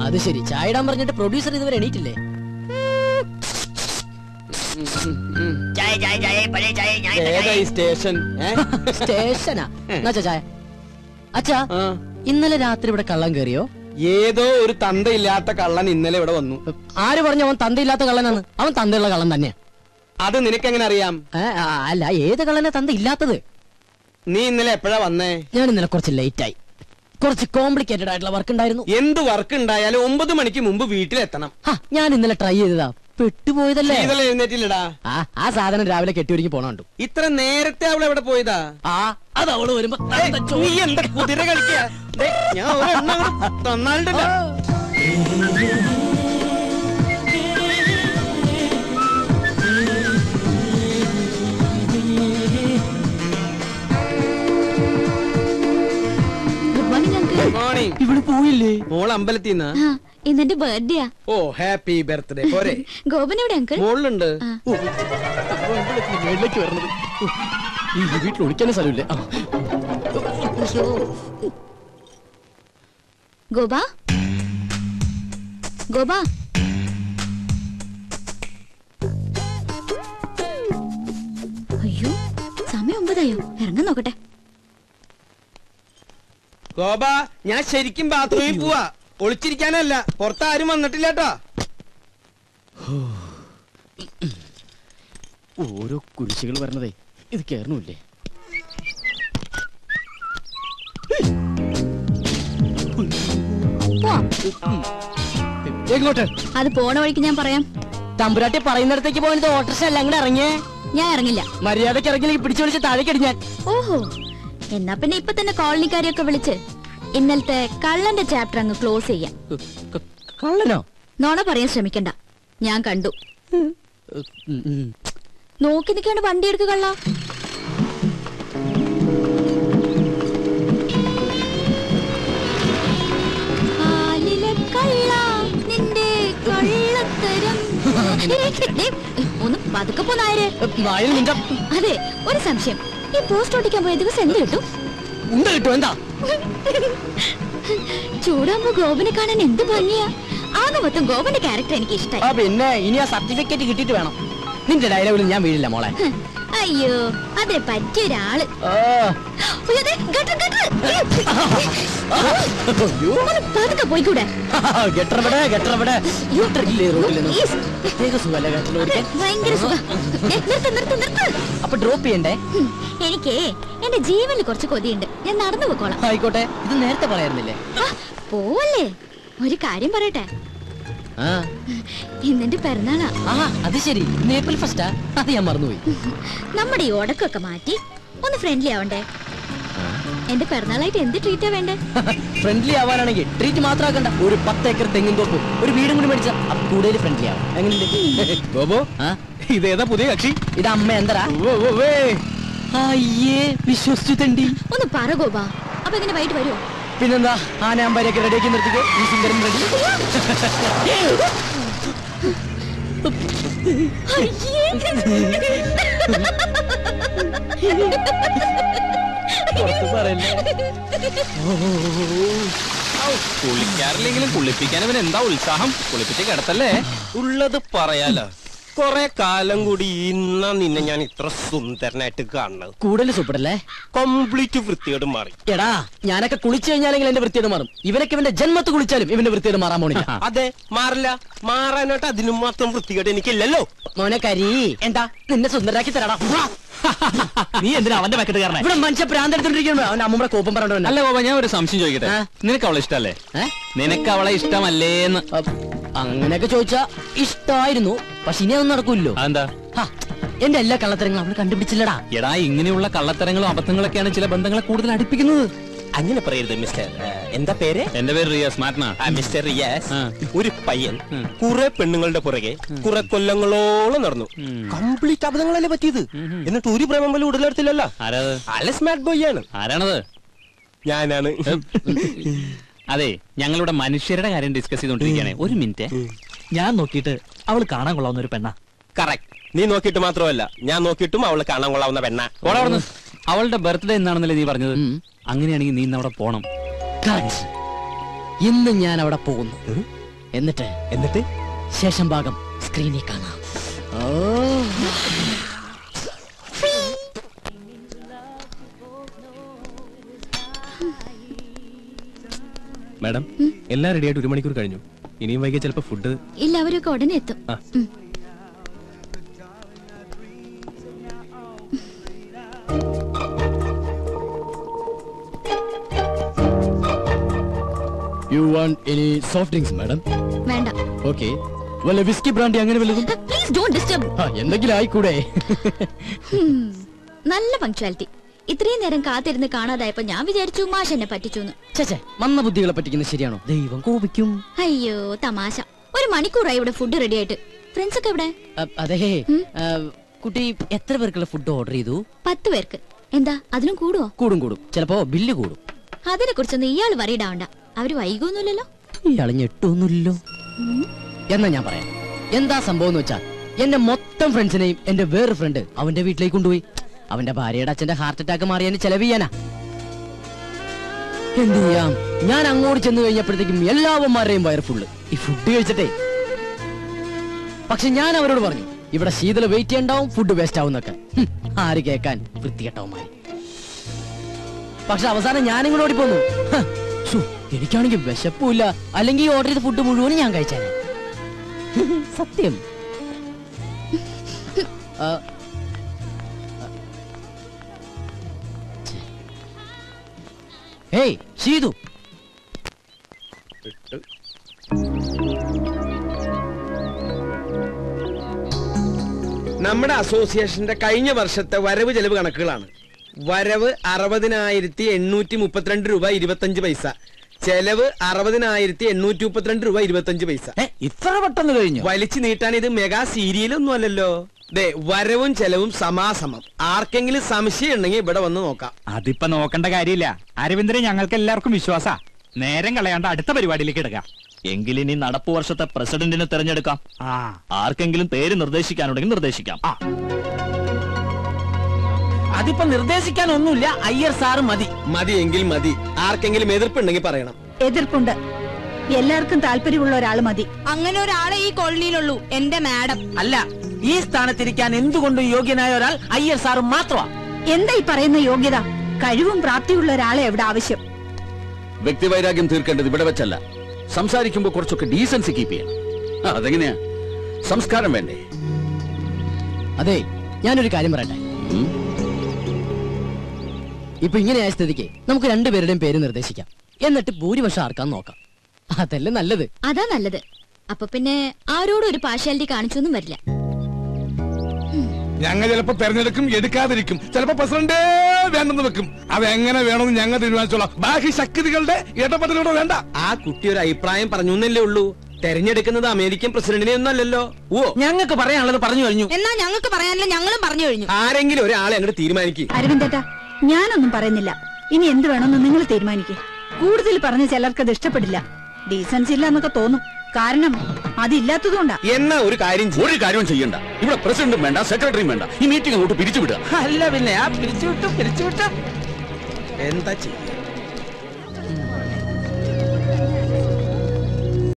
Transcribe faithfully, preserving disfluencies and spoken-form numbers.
അത് ശരി. ചായ ഇടാൻ പറഞ്ഞിട്ട് പ്രൊഡ്യൂസർ ഇതുവരെ എണീറ്റില്ലേ? സ്റ്റേഷനാ ചായ. അച്ഛാ, ഇന്നലെ രാത്രി ഇവിടെ കള്ളൻ കയറിയോ? ഏതോ ഒരു തന്തയില്ലാത്ത കള്ളൻ ഇന്നലെ ഇവിടെ വന്നു. ആര് പറഞ്ഞു അവൻ തന്തയില്ലാത്ത കള്ളനാണ്? അവൻ തന്തയുള്ള കള്ളൻ തന്നെ. അത് നിനക്കെങ്ങനെ അറിയാം? അല്ല, ഏത് കള്ളനെ തന്ത ഇല്ലാത്തത്? നീ ഇന്നലെ എപ്പോഴാ വന്നേ? ഞാൻ ഇന്നലെ കുറച്ച് ലേറ്റ് ആയി. കുറച്ച് കോംപ്ലിക്കേറ്റഡ് ആയിട്ടുള്ള വർക്ക് ഉണ്ടായിരുന്നു. എന്ത് വർക്ക് ഉണ്ടായാലും ഒമ്പത് മണിക്ക് മുമ്പ് വീട്ടിലെത്തണം. ഞാൻ ഇന്നലെ ട്രൈ ചെയ്തതാ, പെട്ടുപോയതല്ലേ. എഴുന്നേറ്റില്ലടാ. ആ സാധനം രാവിലെ കെട്ടിയൊരുങ്ങി പോണുണ്ട്. ഇത്ര നേരത്തെ അവൾ എവിടെ പോയതാ? ആ അത് അവള് വരുമ്പോ നീ എന്താ കുതിര കളിക്കാ? ഞാൻ തന്നാലുണ്ടല്ലോ. ഇവിടെ പോയില്ലേ? മോൾ അമ്പലത്തിന്നാ? ഇന്നെന്റെ ബർത്ത്ഡേയാ. ഓ, ഹാപ്പി ബർത്ത്ഡേ. പോരെ? ഗോപൻ എവിടെ അങ്കിൾ? മോളിലുണ്ട്. മേളിലേക്ക് വരണത്. ഈ വീട്ടിൽ ഒളിക്കാനും സ്ഥലമില്ലേ? ഗോപാ, ഗോപാ, അയ്യോ സമയം ഒമ്പതായോ? ഇറങ്ങാൻ നോക്കട്ടെ. ഗോപാ, ഞാൻ ശരിക്കും ബാത്റൂമിൽ പോവാ. ഒളിച്ചിരിക്കാനല്ല. പുറത്താരും വന്നിട്ടില്ല കേട്ടോ. ഓരോ കുരിശുകൾ വരണതേ ഇത് കേറണില്ലേ? എങ്ങോട്ട്? അത് പോണ വഴിക്ക് ഞാൻ പറയാം. തമ്പുരാട്ടി പറയുന്നിടത്തേക്ക് പോയത് ഓട്ടോറിക്ഷ അല്ല. അങ്ങനെ ഇറങ്ങിയേ. ഞാൻ ഇറങ്ങില്ല. മര്യാദക്ക് ഇറങ്ങിയില്ലെങ്കിൽ പിടിച്ചു വിളിച്ച് താഴേക്കടി ഞാൻ. ഓഹോ, എന്നാ പിന്നെ ഇപ്പൊ തന്നെ കോളനിക്കാരെയൊക്കെ വിളിച്ച് ഇന്നലത്തെ കള്ളന്റെ ചാപ്റ്റർ അങ്ങ് ക്ലോസ് ചെയ്യാം. കള്ളനോ? നോണ പറയാൻ ശ്രമിക്കണ്ട, ഞാൻ കണ്ടു. നോക്കി നിൽക്കാണ്ട് വണ്ടി എടുക്കുക കള്ള. ഒന്ന് പതുക്കെ പോന്നായര്. അതെ, ഒരു സംശയം. ഈ പോസ്റ്റ് ഓടിക്കാൻ പോയ ദിവസം എന്ത് കിട്ടും? എന്താ ചൂടാകുമ്പോ ഗോപനെ കാണാൻ എന്ത് ഭംഗിയാ. ആകെ മൊത്തം ഗോപന്റെ ക്യാരക്ടർ എനിക്ക് ഇഷ്ടമായി. പിന്നെ ഇനി ആ സർട്ടിഫിക്കറ്റ് കിട്ടിയിട്ട് വേണം. നിന്റെ ഡയലോഗിൽ ഞാൻ വീഴില്ല മോളെ. അയ്യോ, അതിനെ പറ്റിയ ഒരാള്. പതുക്കെ പോയിക്കൂടെ? ഭയങ്കര സുഖം. അപ്പൊ ഡ്രോപ്പ് ചെയ്യണ്ടേ? എനിക്ക് എന്റെ ജീവനിൽ കുറച്ച് കൊതിയുണ്ട്. ഞാൻ നടന്നു പോക്കോളാം. ആയിക്കോട്ടെ. ഇത് നേരത്തെ പറയാറുന്നില്ലേ? പോവല്ലേ, ഒരു കാര്യം പറയട്ടെ. ഇന്നെന്റെ പിറന്നാളാ. അത് ശരി, ഏപ്രിൽ ഫസ്റ്റാ. അത് ഞാൻ മറന്നുപോയി. നമ്മുടെ ഈ ഉടക്കൊക്കെ മാറ്റി ഒന്ന് ഫ്രണ്ട്ലി ആവണ്ടേ? എന്റെ പിറന്നാളായിട്ട് എന്ത് ട്രീറ്റാ വേണ്ടേ? ഫ്രണ്ട്ലി ആവാനാണെങ്കിൽ ട്രീറ്റ് മാത്രമാക്കണ്ട, ഒരു പത്ത് ഏക്കർ തെങ്ങിൻ തോപ്പും ഒരു വീടും കൂടി മേടിച്ച കൂടുതൽ ഫ്രണ്ട്ലി ആവും. എങ്ങനെയുണ്ട്? ഇതേതാ പുതിയ കക്ഷി? ഇത് അമ്മ എന്തരാ? അയ്യേ, വിശ്വസിച്ചു തണ്ടി. ഒന്ന് പറ ഗോപാ, അപ്പൊ എങ്ങനെ വൈകിട്ട് വരുമോ? പിന്നെന്താ, ആ നമ്പരൊക്കെ റെഡിയാക്കി നിർത്തിക്കോ. ഈ സുന്ദരൻ റെഡി. കുളിക്കാറില്ലെങ്കിലും കുളിപ്പിക്കാൻ എന്താ ഉത്സാഹം. കുളിപ്പിച്ച് കിടത്തല്ലേ? ഉള്ളത് പറയാലോ. കൊറേ കാലം കൂടി ഇന്നാ നിന്നെ ഞാൻ ഇത്ര സുന്ദരനായിട്ട് കാണുന്നത്. കൂടുതൽ സൂപ്പറല്ലേ? കംപ്ലീറ്റ് വൃത്തിയോട് മാറി. എടാ, ഞാനൊക്കെ കുളിച്ചു കഴിഞ്ഞാലെങ്കിൽ എന്റെ വൃത്തിയോട് മാറും. ഇവനൊക്കെ ഇവന്റെ ജന്മത്ത് കുളിച്ചാലും ഇവന്റെ വൃത്തിയോട് മാറാൻ പോണില്ല. അതെ, മാറില്ല. മാറാനായിട്ട് അതിനും മാത്രം വൃത്തികേട് എനിക്കില്ലല്ലോ. മോനെ കരി, എന്താ നിന്നെ സുന്ദരാക്കി തരാടാ. നീ എന്തിനാ അവന്റെ പാക്കറ്റ് കാരണം? ഇവിടെ മനുഷ്യ പ്രാന്തെടുത്തോണ്ടിരിക്കുന്നു. അവൻ അമ്മൂടെ കോപ്പം പറഞ്ഞോ. അല്ല ഗോപ, ഞാൻ ഒരു സംശയം ചോദിക്കട്ടെ. നിനക്ക് അവളെ ഇഷ്ടല്ലേ? നിനക്ക് അവളെ ഇഷ്ടമല്ലേന്ന് അങ്ങനെയൊക്കെ ചോദിച്ചാ ഇഷ്ടമായിരുന്നു. പക്ഷെ ഇനി അതൊന്നും നടക്കൂല്ലോ. എന്താ? എന്റെ എല്ലാ കള്ളത്തരങ്ങളും അവള് കണ്ടുപിടിച്ചില്ലടാ. എടാ, ഇങ്ങനെയുള്ള കള്ളത്തരങ്ങളും അബദ്ധങ്ങളൊക്കെയാണ് ചില ബന്ധങ്ങളെ കൂടുതൽ അടുപ്പിക്കുന്നത്. അങ്ങനെ പറയരുത് മിസ്റ്റർ. എന്താ പേര്? എന്റെ പേര് റിയാസ്. മാറ്റനാ. മിസ്റ്റർ റിയാസ്, ഒരു പയ്യൻ കുറെ പെണ്ണുങ്ങളുടെ പുറകെ കുറെ കൊല്ലങ്ങളോളം നടന്നു. കംപ്ലീറ്റ് അബദ്ധങ്ങളല്ലേ പറ്റിയത്. എന്നിട്ട് ഒരു പ്രേമം പോലും ഉടലെടുത്തില്ലല്ലോ. ആരാത്? അല്ല, സ്മാർട്ട് ബോയ് ആണ്. ആരാണത്? ഞാനാണ്. അതെ, ഞങ്ങളുടെ മനുഷ്യരുടെ കാര്യം ഡിസ്കസ് ചെയ്തോണ്ടിരിക്കുകയാണ്. ഒരു മിനിറ്റ്. ഞാൻ നോക്കിയിട്ട് അവള് കാണാൻ കൊള്ളാവുന്ന ഒരു പെണ്ണ. കറക്റ്റ്. നീ നോക്കിയിട്ട് മാത്രമല്ല, ഞാൻ നോക്കിയിട്ടും അവള് കാണാൻ കൊള്ളാവുന്ന പെണ്ണ. അവളുടെ ബർത്ത്ഡേ എന്നാണെന്നല്ലേ നീ പറഞ്ഞത്? അങ്ങനെയാണെങ്കിൽ നീ ഇന്ന് അവിടെ പോണം. ഇന്ന് ഞാൻ അവിടെ പോകുന്നു. എന്നിട്ട് എന്നിട്ട് ശേഷം ഭാഗം സ്ക്രീനിൽ കാണാം. മാഡം എല്ലാം റെഡിയായിട്ട് ഒരു മണിക്കൂർ കഴിഞ്ഞു. ഇനിയും വൈകിയ ചിലപ്പോ ഫുഡ് ഇല്ല, അവരൊക്കെ ഉടനെ എത്തും. You want any soft drinks, madam? വേണ്ട. Okay. വല്ല വിസ്കി ബ്രാൻഡി അങ്ങനെ വല്ലതും? Please don't disturb. എന്തെങ്കിലും ആയിക്കൂടെ? നല്ല പങ്ക്ച്വാലിറ്റി. ഇത്രയും നേരം കാത്തിരുന്ന് കാണാതായപ്പോ ഞാൻ വിചാരിച്ചു മാഷ് എന്നെ പറ്റിച്ചു. ചേച്ചേ, മന്ന ബുദ്ധികളെ പറ്റിക്കുന്നത് ശരിയാണോ? ദൈവം കോപിക്കും. അയ്യോ തമാശ. ഒരു മണിക്കൂറായി ഇവിടെ ഫുഡ് റെഡി ആയിട്ട്. ഫ്രണ്ട്സ് ഒക്കെ എവിടെ? അതെ, കുട്ടി എത്ര പേർക്കുള്ള ഫുഡ് ഓർഡർ ചെയ്തു? പത്ത് പേർക്ക്. എന്താ അതിനും കൂടുവോ? കൂടും കൂടും, ചിലപ്പോ ബില്ല് കൂടും. അതിനെ കുറിച്ചൊന്നും ഇയാൾ വറിയിടാവണ്ട. അവര് വൈകൊന്നുമില്ലല്ലോ. ഇയാള് ഞെട്ടൊന്നുമില്ലല്ലോ. എന്നാ ഞാൻ പറയാം എന്താ സംഭവം എന്ന് വെച്ചാൽ, എന്റെ മൊത്തം ഫ്രണ്ട്സിനെയും എന്റെ വേറെ ഫ്രണ്ട് അവന്റെ വീട്ടിലേക്ക് കൊണ്ടുപോയി. അവന്റെ ഭാര്യയുടെ അച്ഛന്റെ ഹാർട്ട് അറ്റാക്ക് മാറിയതിന് ചെലവ് ചെയ്യാനാ. എന്ത് ചെയ്യാം, ഞാൻ അങ്ങോട്ട് ചെന്ന് കഴിഞ്ഞപ്പോഴത്തേക്കും എല്ലാവന്മാരുടെയും വയർ ഫുള്ള് ഈ ഫുഡ് കഴിച്ചിട്ടേ. പക്ഷെ ഞാൻ അവരോട് പറഞ്ഞു ഇവിടെ ശീതള വെയിറ്റ് ചെയ്യണ്ടാവും, ഫുഡ് വേസ്റ്റ് ആവുന്നൊക്കെ. ആര് കേൾക്കാൻ, വൃത്തികെട്ടവന്മാര്. പക്ഷെ അവസാനം ഞാനിങ്ങോട്ട് ഓടിപ്പോന്നു. എനിക്കാണെങ്കിൽ വിശപ്പില്ല, അല്ലെങ്കിൽ ഈ ഓർഡർ ചെയ്ത ഫുഡ് മുഴുവനും ഞാൻ കഴിച്ചേനെ. സത്യം. ഹേയ് ഷീതു, നമ്മുടെ അസോസിയേഷന്റെ കഴിഞ്ഞ വർഷത്തെ വരവ് ചെലവ് കണക്കുകളാണ്. വരവ് അറുപതിനായിരത്തി എണ്ണൂറ്റി മുപ്പത്തിരണ്ട് രൂപ ഇരുപത്തഞ്ച് പൈസ, ചെലവ് അറുപതിനായിരത്തി എണ്ണൂറ്റി മുപ്പത്തിരണ്ട് രൂപ ഇരുപത്തഞ്ച് പൈസ. ഇത്ര പെട്ടെന്ന് കഴിഞ്ഞു? വലിച്ചു നീട്ടാൻ ഇത് മെഗാ സീരിയലൊന്നും അല്ലല്ലോ. ദേ വരവും ചെലവും സമാസമം. ആർക്കെങ്കിലും സംശയം ഉണ്ടെങ്കിൽ ഇവിടെ വന്ന് നോക്കാം. അതിപ്പോ നോക്കേണ്ട കാര്യമില്ല അരവിന്ദനെ, ഞങ്ങൾക്ക് എല്ലാവർക്കും വിശ്വാസ. നേരം കളയാണ്ട് അടുത്ത പരിപാടിയിലേക്ക് എടുക്കാം. എങ്കിലിനി നടപ്പു വർഷത്തെ പ്രസിഡന്റിനെ തെരഞ്ഞെടുക്കാം. ആർക്കെങ്കിലും പേര് നിർദ്ദേശിക്കാനുണ്ടെങ്കിൽ നിർദ്ദേശിക്കാം. അതിപ്പോ നിർദ്ദേശിക്കാൻ ഒന്നുമില്ല, അയ്യർ സാറ് മതി. മതി എങ്കിൽ മതി. ആർക്കെങ്കിലും എതിർപ്പുണ്ടെങ്കിൽ പറയണം. എതിർപ്പുണ്ട്. എല്ലാവർക്കും താല്പര്യമുള്ള ഒരാൾ മതി. അങ്ങനെ ഒരാളെ ഈ കോളനിയിലുള്ളൂ, എന്റെ മാഡം. അല്ല, ഈ സ്ഥാനത്തിരിക്കാൻ എന്തുകൊണ്ടും യോഗ്യനായ ഒരാൾ അയ്യർ സാറ് മാത്രമാണ്. എന്താ ഈ പറയുന്ന യോഗ്യത? കഴിവും പ്രാപ്തിയുള്ള ഒരാളെ എവിടെ ആവശ്യം. വ്യക്തിവൈരാഗ്യം തീർക്കേണ്ടത് ഇവിടെ വെച്ചല്ല. സംസാരിക്കുമ്പോ കുറച്ചൊക്കെ ഡീസൻസി കീപ്പ് ചെയ്യണം. അതെങ്ങനെയാ? സംസ്കാരം വേണ്ടേ? അതെ, ഞാനൊരു കാര്യം പറയട്ടെ. ഇപ്പൊ ഇങ്ങനെയായ സ്ഥിതിക്ക് നമുക്ക് രണ്ടുപേരുടെയും പേര് നിർദ്ദേശിക്കാം. എന്നിട്ട് ഭൂരിപക്ഷം ആർക്കാൻ നോക്കാം. അതല്ലേ നല്ലത്? അതാ നല്ലത്. അപ്പൊ പിന്നെ ആരോടും ഒരു പാർഷ്യാലിറ്റി കാണിച്ചൊന്നും വരില്ല. ഞങ്ങൾ ചിലപ്പോ തെരഞ്ഞെടുക്കും, എടുക്കാതിരിക്കും. ചിലപ്പോ പ്രസിഡന്റേ വേണ്ടെന്ന് വെക്കും. അതെങ്ങനെ വേണമെന്ന് ഞങ്ങൾ തീരുമാനിച്ചോളാം. ബാക്കി ശക്തികളുടെ ഇടപെടലുകളോ വേണ്ട. ആ കുട്ടി ഒരു അഭിപ്രായം പറഞ്ഞു എന്നല്ലേ ഉള്ളൂ. തെരഞ്ഞെടുക്കുന്നത് അമേരിക്കൻ പ്രസിഡന്റിനെ ഒന്നല്ലല്ലോ. ഓ, ഞങ്ങൾക്ക് പറയാനുള്ളത് പറഞ്ഞു കഴിഞ്ഞു. എന്നാ ഞങ്ങൾക്ക് പറയാനല്ല, ഞങ്ങളും പറഞ്ഞു കഴിഞ്ഞു. ആരെങ്കിലും ഒരാളെ അങ്ങോട്ട് തീരുമാനിക്കും. അരവിന്ദേട്ടാ, ഞാനൊന്നും പറയുന്നില്ല. ഇനി എന്ത് വേണമെന്ന് നിങ്ങൾ തീരുമാനിക്കേ. കൂടുതൽ പറഞ്ഞ ചിലർക്ക് അത് ഇഷ്ടപ്പെടില്ല. ഡീസൻസി ഇല്ല എന്നൊക്കെ തോന്നും. കാരണം അതില്ലാത്തതുകൊണ്ടാ. എന്നാ ഒരു കാര്യം ഒരു കാര്യവും ചെയ്യണ്ട. ഇവിടെ പ്രസിഡന്റും വേണ്ട, സെക്രട്ടറിയും വേണ്ട. ഈ മീറ്റിംഗ് അങ്ങോട്ട് പിരിച്ചുവിടുക. അല്ല പിന്നെ ആ പിരിച്ചുവിട്ടു പിരിച്ചുവിട്ടു എന്താ ചെയ്യ?